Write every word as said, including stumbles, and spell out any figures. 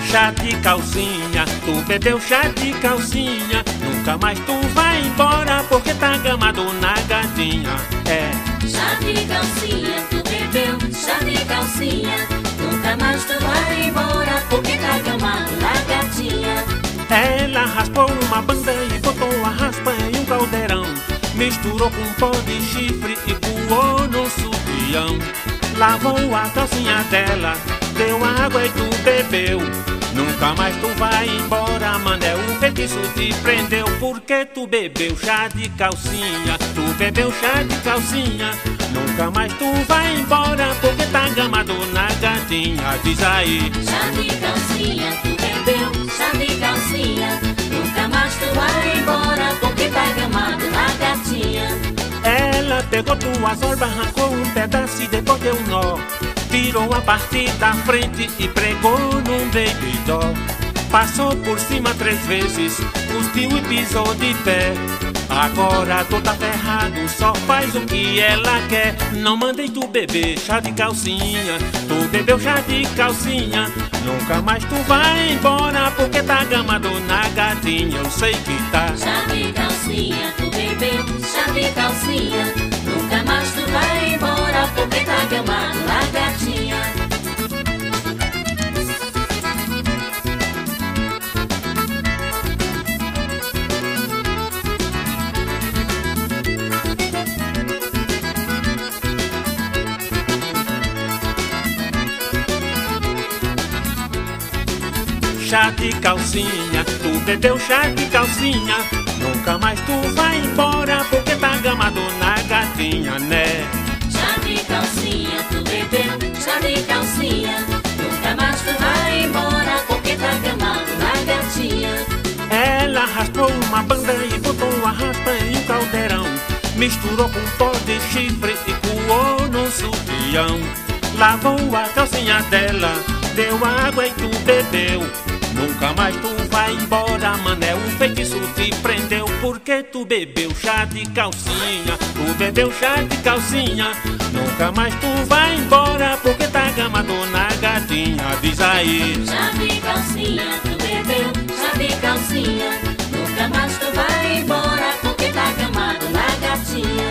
Chá de calcinha, tu bebeu chá de calcinha, nunca mais tu vai embora porque tá gamado na gatinha. É. Chá de calcinha, tu bebeu chá de calcinha, nunca mais tu vai embora porque tá gamado na gatinha. Ela raspou uma banda e botou a raspa em um caldeirão, misturou com pó de chifre e coou no sutiã. Lavou a calcinha dela, deu água e tu bebeu. Nunca mais tu vai embora, mané, o feitiço te prendeu. Porque tu bebeu chá de calcinha, tu bebeu chá de calcinha, nunca mais tu vai embora porque tá gamado na gatinha. Diz aí. Chá de calcinha, tu bebeu chá de calcinha, nunca mais tu vai embora porque tá gamado na gatinha. Ela pegou tua zorba, arrancou um pedaço e depois deu um nó, tirou a parte da frente e pregou num baby doll. Passou por cima três vezes, cuspiu e pisou de pé. Agora tu tá ferrado, só faz o que ela quer. Não mandei tu beber chá de calcinha, tu bebeu chá de calcinha, nunca mais tu vai embora porque tá gamado na gatinha. Eu sei que tá. Chá de calcinha, tu bebeu chá de calcinha, nunca mais tu vai embora porque tá gamado na gatinha. Chá de calcinha, tu bebeu chá de calcinha, nunca mais tu vai embora porque tá gamado na gatinha, né? Chá de calcinha, tu bebeu chá de calcinha, nunca mais tu vai embora porque tá gamado na gatinha. Ela raspou uma banda e botou a raspa em um caldeirão, misturou com pó de chifre e coou no sutiã. Lavou a calcinha dela, deu água e tu bebeu. Nunca mais tu vai embora, mané, o feitiço te prendeu. Porque tu bebeu chá de calcinha, tu bebeu chá de calcinha, nunca mais tu vai embora porque tá gamado na gatinha. Diz aí. Chá de calcinha, tu bebeu chá de calcinha, nunca mais tu vai embora porque tá gamado na gatinha.